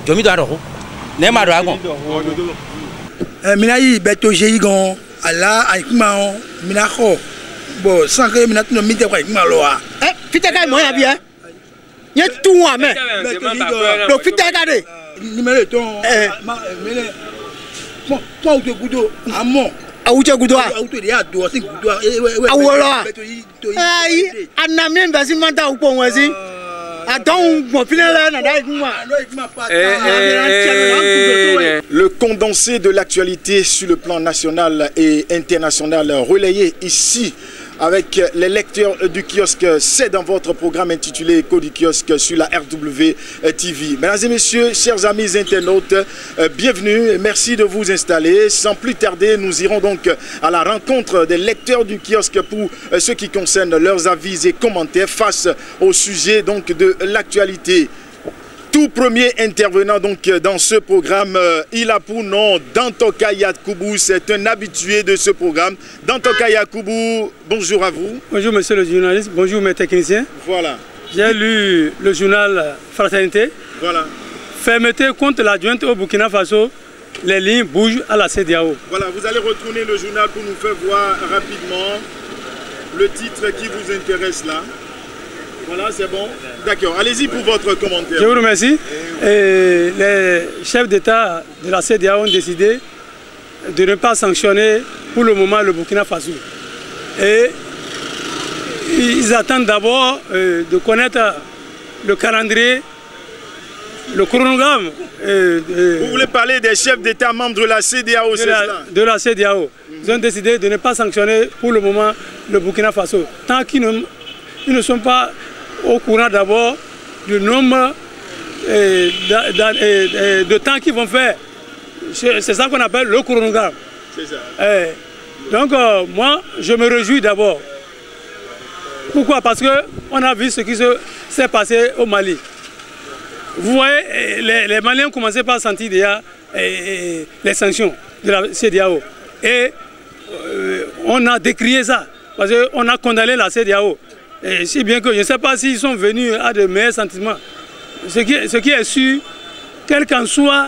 Jomi Daro. Nema Dragon. Minayi beto jeyigon ala aikma minako bo sanke minatu no mite kwa aikma loa. Fiteka mo ya bien. Ye tout wa me. Do fiteka de. Numéro ton mele. Moi auto gudo amon. Auto gudo a. Auto de a do sin gudo. Awolo. Ai anami investment ou po wezi. Le condensé de l'actualité sur le plan national et international relayé ici avec les lecteurs du kiosque, c'est dans votre programme intitulé Écho du kiosque sur la RW TV. Mesdames et messieurs, chers amis internautes, bienvenue et merci de vous installer. Sans plus tarder, nous irons donc à la rencontre des lecteurs du kiosque pour ce qui concerne leurs avis et commentaires face au sujet donc de l'actualité. Tout premier intervenant donc dans ce programme, il a pour nom Dantoka Yakoubou, c'est un habitué de ce programme. Dantoka Yakoubou, bonjour à vous. Bonjour monsieur le journaliste, bonjour mes techniciens. Voilà. J'ai lu le journal Fraternité. Voilà. Fermeté contre l'adjointe au Burkina Faso, les lignes bougent à la CEDEAO. Voilà, vous allez retourner le journal pour nous faire voir rapidement le titre qui vous intéresse là. Voilà, c'est bon. D'accord, allez-y pour votre commentaire. Je vous remercie. Et les chefs d'État de la CEDEAO ont décidé de ne pas sanctionner pour le moment le Burkina Faso. Et ils attendent d'abord de connaître le calendrier, le chronogramme. Vous voulez parler des chefs d'État membres de la CEDEAO, c'est ça? De la CEDEAO. Ils ont décidé de ne pas sanctionner pour le moment le Burkina Faso. Tant qu'ils ne sont pas au courant d'abord du nombre de temps qu'ils vont faire. C'est ça qu'on appelle le chronogramme. C'est ça. Donc moi, je me réjouis d'abord. Pourquoi? Parce qu'on a vu ce qui s'est passé au Mali. Vous voyez, les Maliens commençaient par sentir déjà les sanctions de la CEDEAO. Et on a décrié ça. Parce qu'on a condamné la CEDEAO. Et si bien que je ne sais pas s'ils sont venus à de meilleurs sentiments. Ce qui est sûr, quel qu'en soit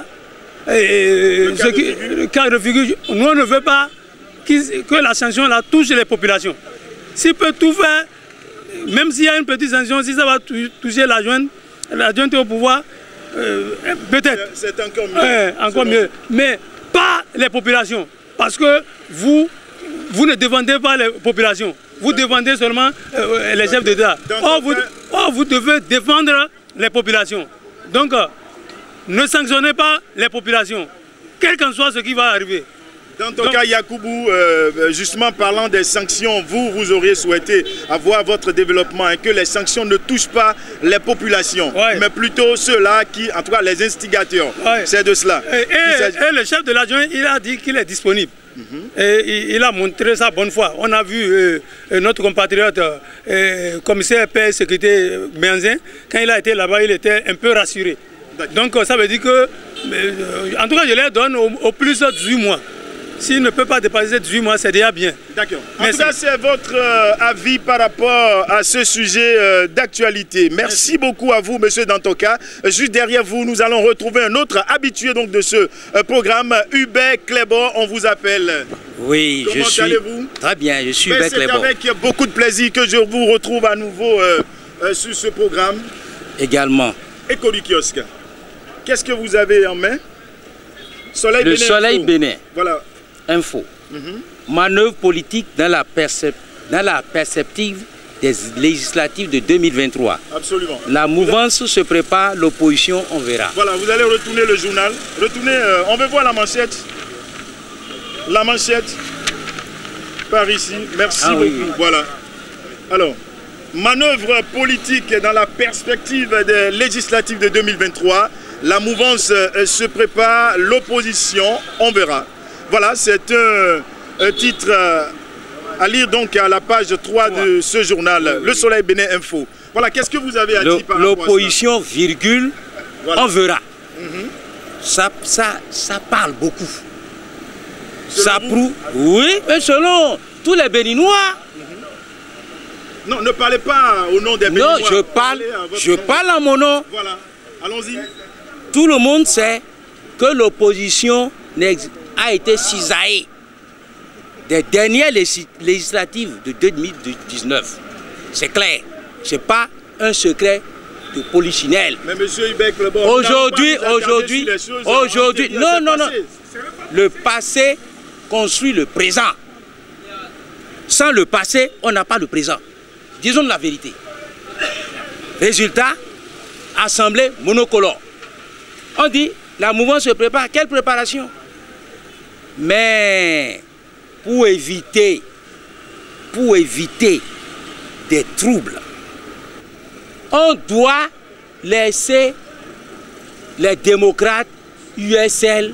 le cas de figure, nous on ne veut pas que la sanction là touche les populations. S'il peut tout faire, même s'il y a une petite sanction, si ça va toucher l'adjointe au pouvoir, peut-être. C'est encore mieux. Encore mieux. Mais pas les populations. Parce que vous ne défendez pas les populations. Vous défendez seulement les chefs d'État. Or, vous devez défendre les populations. Donc, ne sanctionnez pas les populations, quel qu'en soit ce qui va arriver. Dans ton cas, Yakoubou, justement parlant des sanctions, vous auriez souhaité avoir votre développement et que les sanctions ne touchent pas les populations, mais plutôt ceux-là qui, en tout cas les instigateurs. C'est de cela. Et le chef de l'adjoint, il a dit qu'il est disponible. Et il a montré sa bonne foi. On a vu notre compatriote, commissaire paix sécurité Béanzin, quand il a été là-bas, il était un peu rassuré. Donc ça veut dire que, en tout cas, je leur donne au plus 18 mois. S'il ne peut pas dépasser 18 mois, c'est déjà bien. D'accord. En tout cas, c'est votre avis par rapport à ce sujet d'actualité. Merci beaucoup à vous, monsieur Dantoka. Juste derrière vous, nous allons retrouver un autre habitué donc, de ce programme, Hubert Clébor, on vous appelle. Oui, comment allez-vous? Très bien, je suis Hubert Clébor. C'est avec beaucoup de plaisir que je vous retrouve à nouveau sur ce programme. Également. Écho du kiosque. Qu'est-ce que vous avez en main? Soleil Le Soleil Bénin. Voilà. Info. Manœuvre politique dans la perspective des législatives de 2023. Absolument. La mouvance se prépare, l'opposition, on verra. Voilà, vous allez retourner le journal. Retournez, on veut voir la manchette. La manchette. Par ici. Merci beaucoup. Oui. Voilà. Alors, manœuvre politique dans la perspective des législatives de 2023. La mouvance se prépare, l'opposition, on verra. Voilà, c'est un titre à lire donc à la page 3 de ce journal, Le Soleil Bénin Info. Voilà, qu'est-ce que vous avez à dire par rapport à ça? L'opposition, virgule, voilà. On verra. Ça parle beaucoup. Ça prouve, oui, mais selon tous les Béninois. Non, ne parlez pas au nom des Béninois. Non, je parle en mon nom. Voilà, allons-y. Tout le monde sait que l'opposition a été cisaillée des dernières législatives de 2019. C'est clair. Ce n'est pas un secret de polichinelle. Mais monsieur Hubert Klebor, aujourd'hui, non. Le passé construit le présent. Sans le passé, on n'a pas le présent. Disons la vérité. Résultat, assemblée monocolore. On dit, la mouvance se prépare. Quelle préparation? Mais pour éviter des troubles, on doit laisser les démocrates USL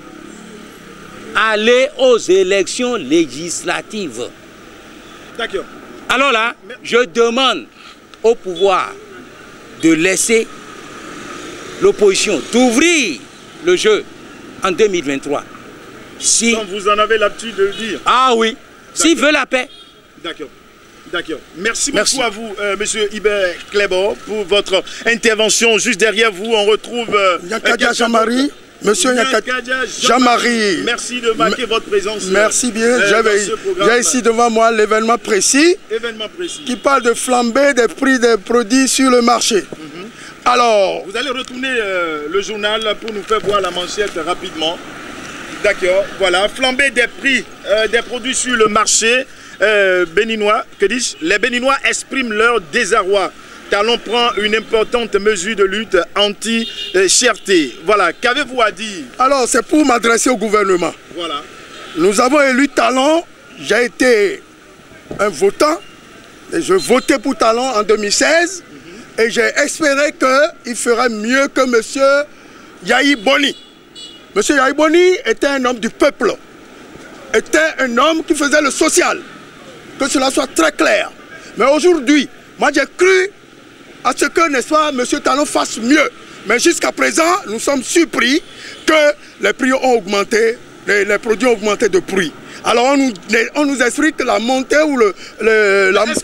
aller aux élections législatives. D'accord. Alors là, je demande au pouvoir de laisser l'opposition, d'ouvrir le jeu en 2023. Si... Donc vous en avez l'habitude de le dire. Ah oui, s'il veut la paix. D'accord. D'accord. Merci beaucoup à vous, monsieur Hubert Klebor, pour votre intervention. Juste derrière vous, on retrouve... Nyakadia Jean-Marie. Monsieur Nyakadia Jean-Marie. Merci de marquer votre présence. Merci bien. J'ai ici devant moi l'événement précis, qui parle de flambée des prix des produits sur le marché. Alors... Vous allez retourner le journal pour nous faire voir la manchette rapidement. D'accord. Voilà. Flambée des prix des produits sur le marché béninois. Que dis-je? Les Béninois expriment leur désarroi. Talon prend une importante mesure de lutte anti-cherté. Voilà, qu'avez-vous à dire? Alors, c'est pour m'adresser au gouvernement. Voilà. Nous avons élu Talon. J'ai été un votant. Et je votais pour Talon en 2016. Et j'ai espéré qu'il ferait mieux que M. Yahi Boni. M. Yahi Boni était un homme du peuple. Était un homme qui faisait le social. Que cela soit très clair. Mais aujourd'hui, moi j'ai cru à ce que, n'est-ce pas, M. Talon fasse mieux. Mais jusqu'à présent, nous sommes surpris que les prix ont augmenté, les produits ont augmenté de prix. Alors on nous explique la montée ou Est-ce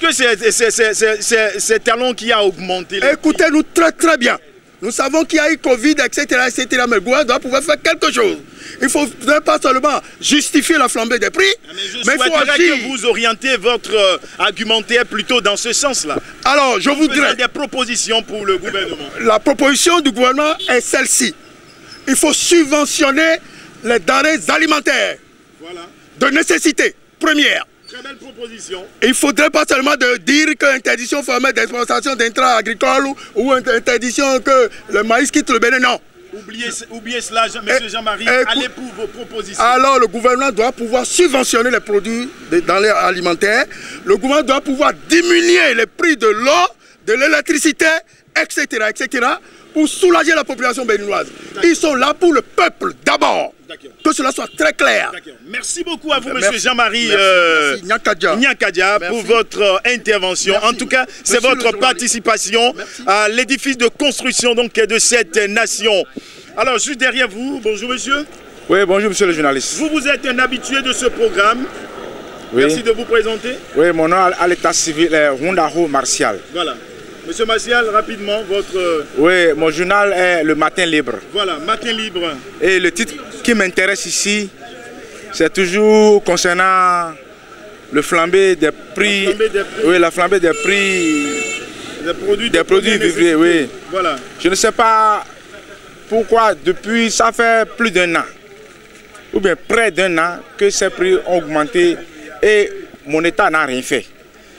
que c'est Talon qui a augmenté? Écoutez-nous très bien. Nous savons qu'il y a eu Covid, etc. Mais le gouvernement doit pouvoir faire quelque chose. Il ne faut pas seulement justifier la flambée des prix, mais il faut agir. Que vous orientez votre argumentaire plutôt dans ce sens-là. Alors, je voudrais des propositions pour le gouvernement. La proposition du gouvernement est celle-ci. Il faut subventionner les denrées alimentaires. Voilà. De nécessité, première. Très belle proposition. Il ne faudrait pas seulement dire qu'interdiction formelle d'exportation d'intrants agricoles ou interdiction que le maïs quitte le Bénin, non. Oubliez cela, M. Jean-Marie, allez pour vos propositions. Alors le gouvernement doit pouvoir subventionner les produits dans les alimentaires. Le gouvernement doit pouvoir diminuer les prix de l'eau, de l'électricité, etc., pour soulager la population béninoise. Ils sont là pour le peuple d'abord. Que cela soit très clair. Merci beaucoup à vous, M. Jean-Marie Nyakadia, pour votre intervention. Merci. En tout cas, c'est votre participation à l'édifice de construction de cette nation. Alors, juste derrière vous, bonjour monsieur. Oui, bonjour monsieur le journaliste. Vous êtes un habitué de ce programme. Oui. Merci de vous présenter. Oui, mon nom à l'état civil est Rondaro Martial. Voilà. Monsieur Martial, rapidement, votre... Oui, mon journal est le Matin Libre. Voilà, Matin Libre. Et le titre qui m'intéresse ici, c'est toujours concernant le flambée des prix. La flambée des prix. Oui, la flambée des prix des produits vivriers, oui. Voilà. Je ne sais pas pourquoi, depuis, ça fait plus d'un an, ou bien près d'un an, que ces prix ont augmenté et mon État n'a rien fait.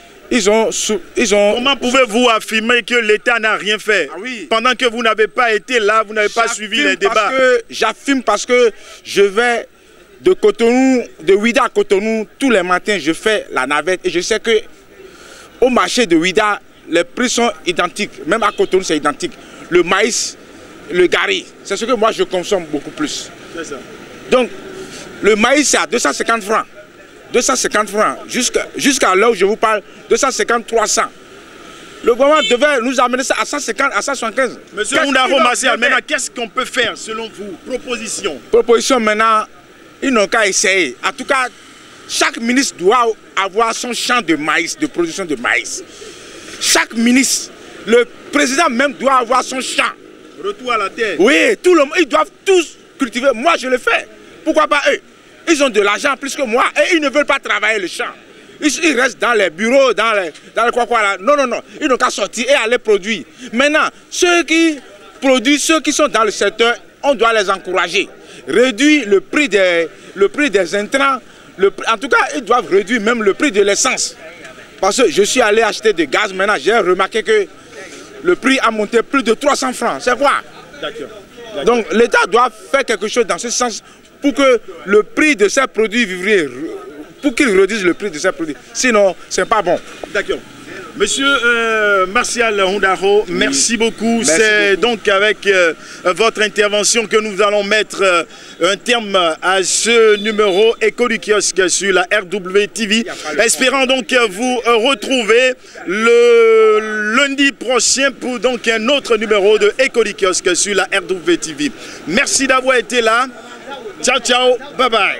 Comment pouvez-vous affirmer que l'État n'a rien fait pendant que vous n'avez pas été là, vous n'avez pas suivi les débats? J'affirme parce que je vais de Cotonou, de Ouida à Cotonou, tous les matins je fais la navette et je sais que au marché de Ouida, les prix sont identiques, même à Cotonou c'est identique. Le maïs, le gari, c'est ce que moi je consomme beaucoup plus. C'est ça. Donc le maïs c'est à 250 francs. 250 francs, jusqu'à là où je vous parle, 250, 300. Le gouvernement devait nous amener ça à 150, à 175. Monsieur Rondaro Martial, maintenant, qu'est-ce qu'on peut faire selon vous? Proposition. Proposition maintenant, ils n'ont qu'à essayer. En tout cas, chaque ministre doit avoir son champ de maïs, de production de maïs. Chaque ministre, le président même doit avoir son champ Retour à la terre. Oui, tout le monde, ils doivent tous cultiver. Moi, je le fais. Pourquoi pas eux? Ils ont de l'argent plus que moi et ils ne veulent pas travailler le champ. Ils restent dans les bureaux, dans les quoi là. Non. Ils n'ont qu'à sortir et aller produire. Maintenant, ceux qui produisent, ceux qui sont dans le secteur, on doit les encourager. Réduire le prix des intrants. En tout cas, ils doivent réduire même le prix de l'essence. Parce que je suis allé acheter du gaz, maintenant j'ai remarqué que le prix a monté plus de 300 francs. C'est quoi? D'accord. Donc l'État doit faire quelque chose dans ce sens pour que le prix de ces produits vivriers, pour qu'ils réduisent le prix de ces produits. Sinon, c'est pas bon. D'accord. Monsieur Martial Hondaro, merci beaucoup. C'est donc avec votre intervention que nous allons mettre un terme à ce numéro Écho du kiosque sur la RWTV. Espérant donc vous retrouver le lundi prochain pour donc un autre numéro de Écho du kiosque sur la RWTV. Merci d'avoir été là. Ciao, ciao, bye bye.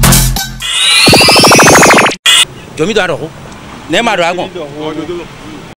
Jomi do aro. Ne ma do agon.